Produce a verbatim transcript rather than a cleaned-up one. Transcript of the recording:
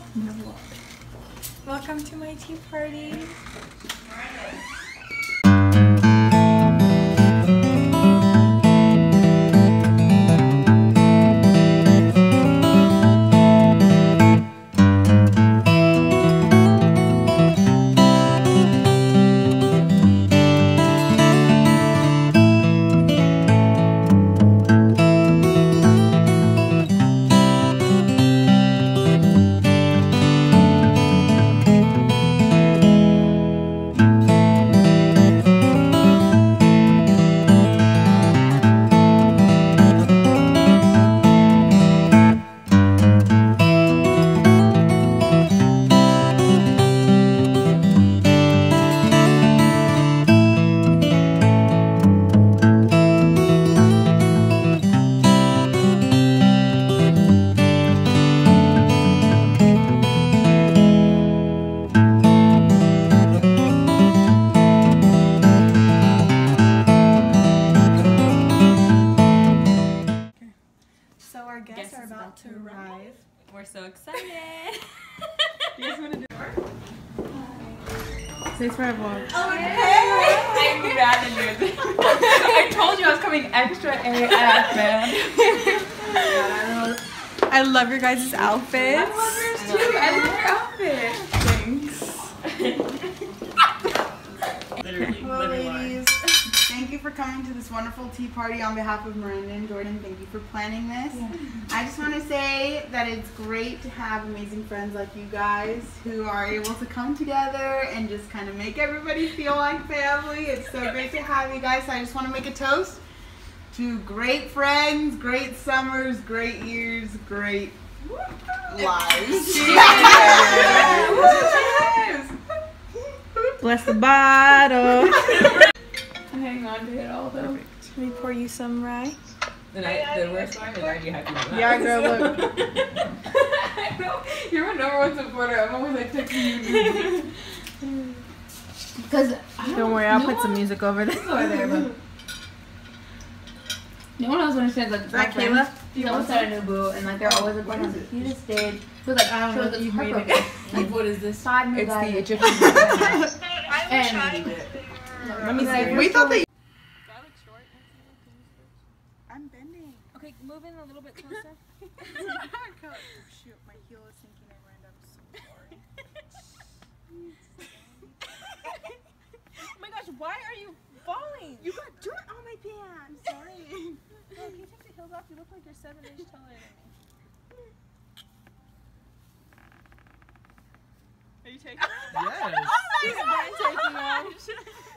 Welcome to my tea party. Our guests, guests are about, about to arrive. We're so excited. You guys want to do it? Say for a vlog. Okay. I'm bad at this. I told you I was coming extra A F, man. I love your guys' outfits. I love yours too. I love your outfit. Thanks. Literally, Hello, ladies. Thank you for coming to this wonderful tea party on behalf of Miranda and Jordan. Thank you for planning this. Yeah. I just want to say that it's great to have amazing friends like you guys who are able to come together and just kind of make everybody feel like family. It's so great to have you guys. So I just want to make a toast to great friends, great summers, great years, great lives. Cheers! Bless the bottle. Hang on to it all though. Let me pour you some rye. And I, the worst part is I already have to do that. Yeah, girl, look. I know. You're my number one supporter. I'm always like texting you. Because don't worry, I'll no put one, some music over there. Over there, but no one else understands. Like, my Kayla, you know, started a new boo, and like they're always like going on the cutest stage. But like, I don't know, you made it. Like, what is this? Five new it's guys. the Egyptian. And let me see. We thought that. I'm bending. Okay, move in a little bit closer. Shoot, my heel is sinking in, Miranda. I'm so sorry. Oh my gosh, why are you falling? You got dirt on my pants. Sorry. Oh, can you take the heels off? You look like you're seven inches taller than me. Are you taking it? Yes. Oh my gosh. Taking off.